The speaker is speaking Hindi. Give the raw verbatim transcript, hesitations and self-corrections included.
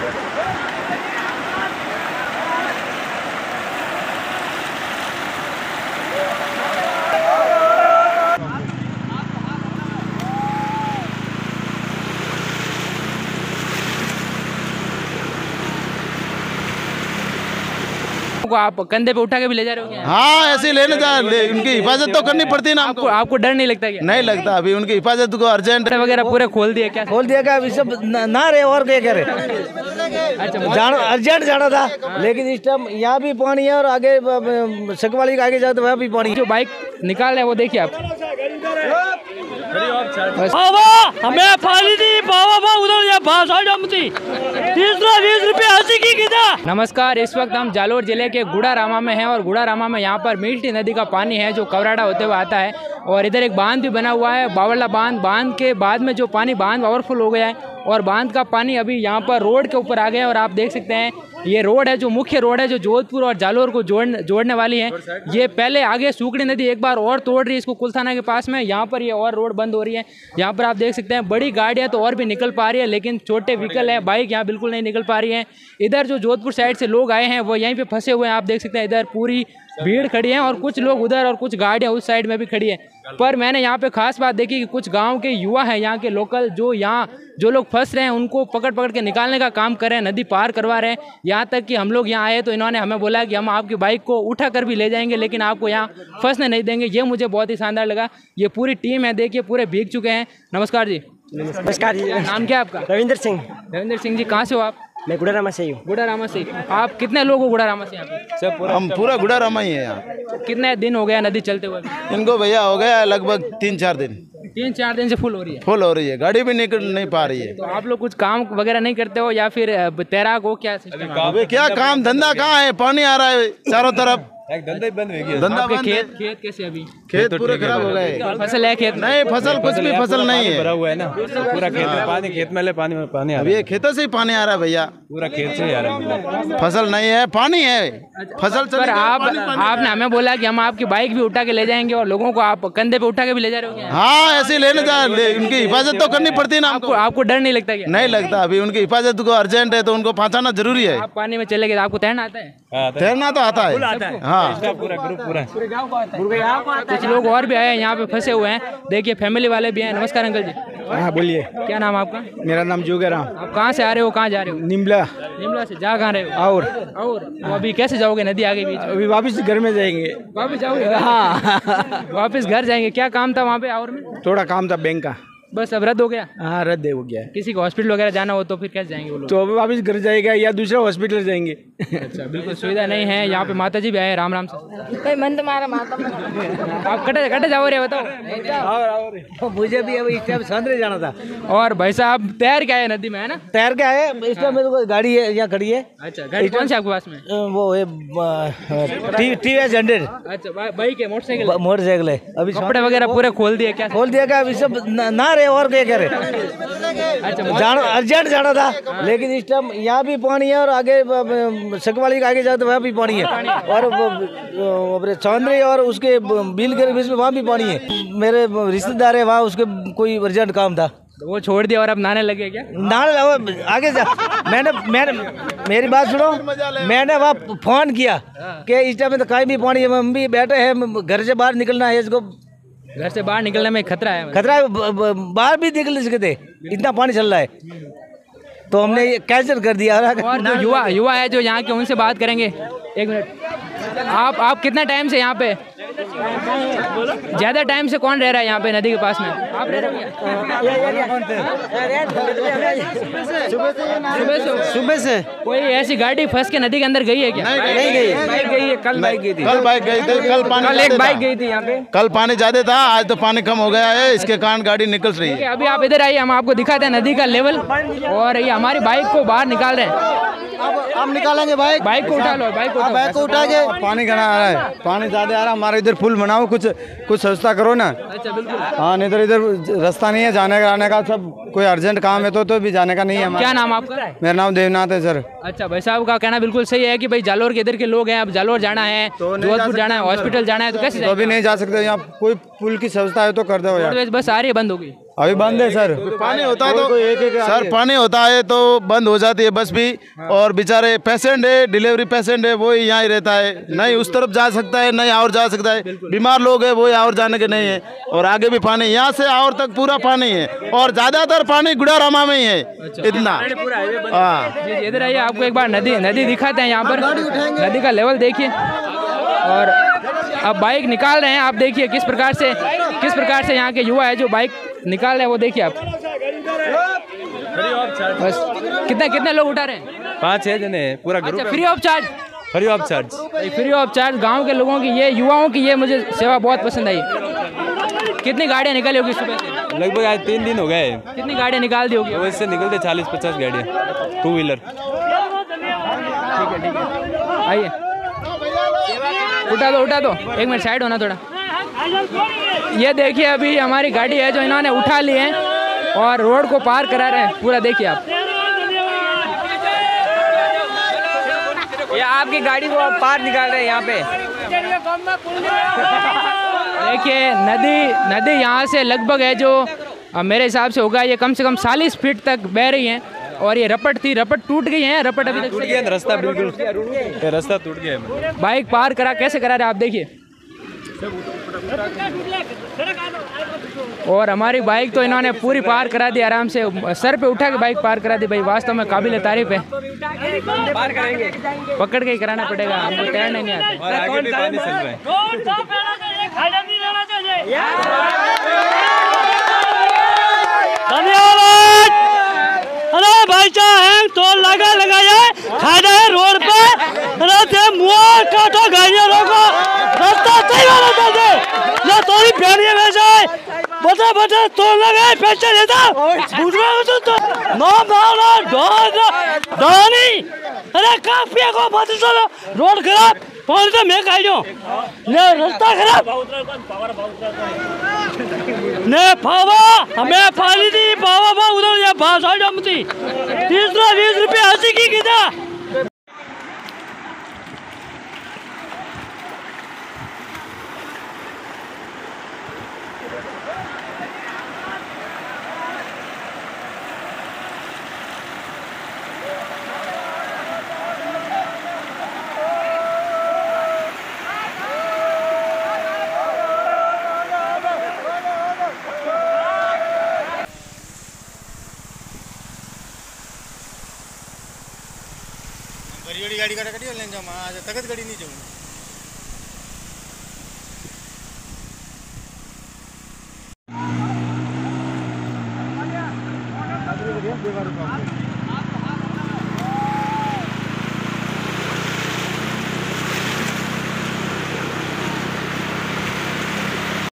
को आप कंधे पे उठा के भी ले जा रहे हो क्या? हाँ, ऐसे लेने जा ले, उनकी हिफाजत तो करनी पड़ती है ना आपको। आपको डर नहीं लगता क्या? नहीं लगता, अभी उनकी हिफाजत को अर्जेंट वगैरह पूरे खोल दिए क्या? खोल दिया क्या? अभी सब ना रहे और क्या करे। अच्छा, जाना अर्जेंट जाना था, लेकिन इस टाइम यहाँ भी पानी है और आगे सकवाली के आगे जाते तो वहाँ भी पानी। जो बाइक निकाल रहे हैं वो देखिए आप। हमें पानी दी बाबा उधर बीस रुपये। नमस्कार, इस वक्त हम जालोर जिले के गुड़ारामा में हैं और गुड़ारामा में यहाँ पर मीठी नदी का पानी है जो कवराड़ा होते हुए आता है और इधर एक बांध भी बना हुआ है, बावला बांध। बांध के बाद में जो पानी बांध ओवरफुल हो गया है और बांध का पानी अभी यहाँ पर रोड के ऊपर आ गया है और आप देख सकते हैं ये रोड है जो मुख्य रोड है जो जोधपुर और जालोर को जोड़ जोड़ने वाली है। ये पहले आगे सूखड़ी नदी एक बार और तोड़ रही है इसको कुलथाना के पास में, यहाँ पर ये और रोड बंद हो रही है। यहाँ पर आप देख सकते हैं बड़ी गाड़ियाँ तो और भी निकल पा रही है, लेकिन छोटे व्हीकल है, बाइक यहाँ बिल्कुल नहीं निकल पा रही है। इधर जो जोधपुर साइड से लोग आए हैं वो यहीं पे फंसे हुए हैं, आप देख सकते हैं इधर पूरी भीड़ खड़ी है और कुछ लोग उधर और कुछ गाड़ियाँ उस साइड में भी खड़ी है। पर मैंने यहाँ पे खास बात देखी कि कुछ गांव के युवा हैं यहाँ के लोकल, जो यहाँ जो लोग फंस रहे हैं उनको पकड़ पकड़ के निकालने का काम कर रहे हैं, नदी पार करवा रहे हैं। यहाँ तक कि हम लोग यहाँ आए तो इन्होंने हमें बोला कि हम आपकी बाइक को उठा कर भी ले जाएंगे लेकिन आपको यहाँ फंसने नहीं देंगे। ये मुझे बहुत ही शानदार लगा। ये पूरी टीम है, देखिए पूरे भीग चुके हैं। नमस्कार जी। नमस्कार जी। नाम क्या है आपका? रविंदर सिंह। रविंदर सिंह जी, कहाँ से हो आप? मैं गुड़ारामा से ही हूँ। गुड़ारामा से। आप कितने लोग हो गुड़ारामा से यहाँ पे? सब हम पूरा गुड़ारामा ही है यहाँ। कितने दिन हो गया नदी चलते हुए? इनको भैया हो गया लगभग तीन चार दिन। तीन चार दिन से फुल हो रही है? फुल हो रही है, गाड़ी भी निकल नहीं पा रही है। तो आप लोग कुछ काम वगैरह नहीं करते हो या फिर तैराक हो, क्या सिस्टम? अबे क्या काम धंधा कहाँ है, पानी आ रहा है चारों तरफ, एक धंधा ही बंद हो गया। धंधा आपके बंद खेत है। खेत कैसे अभी? खेत पूरे खराब हो गए। फसल है खेत में? नहीं, फसल कुछ भी फसल नहीं है, भरा हुआ है ना पूरा खेत में, पानी खेत में ले पानी में पानी आ अब रहा ये है, खेतों से ही पानी आ रहा है भैया, पूरा खेत से ही आ रहा है। फसल नहीं है, पानी है, फसल चली पर जाए, आप पानी- पानी आपने हमें बोला कि हम आपकी बाइक भी उठा के ले जाएंगे और लोगों को आप कंधे पे उठा के भी ले जा रहे हो क्या? हाँ, ऐसे लेने जा ले, उनकी हिफाजत तो करनी पड़ती है ना आपको आपको डर नहीं लगता क्या? नहीं लगता, अभी उनकी हिफाजत को अर्जेंट है तो उनको पहुंचाना जरूरी है। आप पानी में चले गए, आपको तैरना आता है? तैरना तो आता है, हाँ। पूरा ग्रुप पूरा कुछ लोग और भी आए हैं यहाँ पे फंसे हुए हैं, देखिए फैमिली वाले भी हैं। नमस्कार अंकल जी। हाँ बोलिए। क्या नाम आपका? मेरा नाम जोगेराम। आप कहाँ से आ रहे हो, कहाँ जा रहे हो? निमला। निमला से। जा कहाँ रहे हो? और और तो अभी कैसे जाओगे, नदी आगे बीच? अभी वापस घर में जाएंगे। वापस जाओगे? हाँ। वापस घर जाएंगे। क्या काम था वहाँ पे और में? थोड़ा काम था बैंक का। बस अब रद्द हो गया? हाँ रद्द हो गया। किसी को हॉस्पिटल वगैरह जाना हो तो फिर कैसे जाएंगे वो लोग? तो अभी वापस घर जाएगा या दूसरा हॉस्पिटल जाएंगे। अच्छा, बिल्कुल सुविधा नहीं है। यहाँ पे माता जी भी आए, राम राम से। मन तुम्हारा माता आप कटे कटे जाओ रे, बताओ। मुझे भी अभी इस टाइम सांद्रे जाना था। और भाई साहब तैर के आए नदी में, है ना? तैर के आए, इस टाइम मेरे को गाड़ी है यहाँ खड़ी है। अच्छा, गाड़ी कौन सी आपके पास में? वो है टी एस हंड्रेड। अच्छा, बाइक है, मोटरसाइकिल? मोटरसाइकिल है। अभी कपड़े वगैरह पूरे खोल दिए क्या? खोल दिया क्या? अभी सब ना रहे और क्या करे। अच्छा, जाना अर्जेंट जाना था, लेकिन इस टाइम यहाँ भी पानी है और आगे सकवाली के आगे जाते वहाँ भी पानी है और चौंदरी और उसके बिल के बीच में वहाँ भी पानी है। मेरे रिश्तेदार है वहाँ, उसके कोई अर्जेंट काम था, वो छोड़ दिया और अब नहाने लगे क्या? नहाने आगे जा। मैंने मैंने मेरी बात सुनो, मैंने वहाँ फोन किया कि इस टाइम में तो कहीं भी पानी है, हम भी बैठे हैं, घर से बाहर निकलना है, इसको घर से बाहर निकलने में खतरा है। खतरा है, बाहर भी निकल नहीं सकते, इतना पानी चल रहा है। तो हमने ये कैंसिल कर दिया। और जो युवा युवा है जो यहाँ के, उनसे बात करेंगे। एक मिनट, आप आप कितना टाइम से यहाँ पे? ज्यादा टाइम से कौन रह रहा है यहाँ पे नदी के पास में? आप रह रहे हो? सुबह से कोई ऐसी गाड़ी फंस के नदी के अंदर गई है क्या? नहीं गई। बाइक गई है, कल बाइक गई थी। कल बाइक गई थी, कल पानी कल एक ज्यादा बाइक था। गई थी यहाँ पे। कल पानी ज्यादा था, आज तो पानी कम हो गया है, इसके कारण गाड़ी निकल रही है। अभी आप इधर आइए, हम आपको दिखाते हैं नदी का लेवल। और ये हमारी बाइक को बाहर निकाल रहे हैं। हम निकालेंगे बाइक। बाइक को उठा लो, बाइक को उठाओ। बाइक को उठा के। पानी घना आ रहा है, पानी ज्यादा आ रहा है, हमारे इधर पुल बनाओ, कुछ कुछ सस्ता करो ना। अच्छा, बिल्कुल। हाँ, नहीं तो इधर रास्ता नहीं है जाने का आने का, सब कोई अर्जेंट काम है तो तो भी जाने का नहीं है हमारा। क्या नाम आपका? मेरा नाम देवनाथ है सर। अच्छा, भाई साहब का कहना बिल्कुल सही है कि भाई जालोर के इधर के लोग हैं, अब जालोर जाना है, जोधपुर जाना है, हॉस्पिटल जाना है, तो कैसे तो अभी नहीं जा सकते। यहाँ कोई पुल की व्यवस्था है तो कर दो यार। बस आ रही है, बंद होगी? अभी बंद है सर। पानी होता है तो एक एक सर पानी होता है तो बंद हो जाती है बस भी। और बेचारे पेशेंट है, डिलीवरी पेशेंट है, वो ही यहाँ ही रहता है, नहीं उस तरफ जा सकता है नहीं और जा सकता है। बीमार लोग है वो और जाने के नहीं है। और आगे भी पानी, यहाँ से और तक पूरा पानी है और ज्यादातर पानी गुड़ारामा में ही है। इतना हाँ। इधर आइए, आपको एक बार नदी नदी दिखाते हैं। यहाँ पर नदी का लेवल देखिए। और अब बाइक निकाल रहे हैं, आप देखिए किस प्रकार से किस प्रकार से यहाँ के युवा है जो बाइक निकाल रहे हैं, वो देखिए आप। बस कितने कितने लोग उठा रहे हैं? पाँच छः जने पूरा ग्रुप। अच्छा, free of charge? Free of charge free of charge गांव के लोगों की, ये युवाओं की, ये मुझे सेवा बहुत पसंद आई। कितनी गाड़ियाँ निकाली होगी सुबह से? लगभग आज तीन दिन हो गए। कितनी गाड़ियाँ निकाल दी होगी? तो इससे निकलते चालीस पचास गाड़ियाँ टू व्हीलर। ठीक है ठीक है, आइए उठा दो उठा दो, एक मिनट साइड होना थोड़ा। ये देखिए अभी हमारी गाड़ी है जो इन्होंने उठा ली है और रोड को पार करा रहे हैं पूरा। देखिए आप, ये आपकी गाड़ी को पार निकाल रहे हैं यहाँ पे। देखिए नदी नदी यहाँ से लगभग है जो मेरे हिसाब से होगा, ये कम से कम चालीस फीट तक बह रही है। और ये रपट थी, रपट टूट गई है। रपट अभी तक टूट गया रास्ता, बिल्कुल ये रास्ता टूट गया। बाइक पार करा कैसे करा रहे आप देखिए। और हमारी बाइक तो इन्होंने पूरी पार करा दी आराम से, सर पे उठा के बाइक पार करा दी। भाई वास्तव में काबिल तारीफ है। पार करेंगे, पकड़ के ही कराना पड़ेगा, हमको तैरना नहीं आता। और आगे भी पानी चल रहा है। अरे भाई चाहे तो लगा लगा जाए खाना है रोड पे। अरे ते मुआ काटो गाड़ियां रोको, रास्ता सही वाला दे दे ना। तोरी पेड़ियां में जाए बता बता तो लगा पैसे लेता बुझ में तो तो नो मावला डॉग डॉनी। अरे काफी को बात चलो, रोड खराब, पानी तो मैं खाई जो ने रास्ता खराब ने पावा हमें पानी दी पावा बा उधर ये भाषा जमती तीस बीस रुपये हंसी की किधा। गाड़ी गाड़ी का गाड़ी लेंगे, तकत गाड़ी नहीं जाऊँ।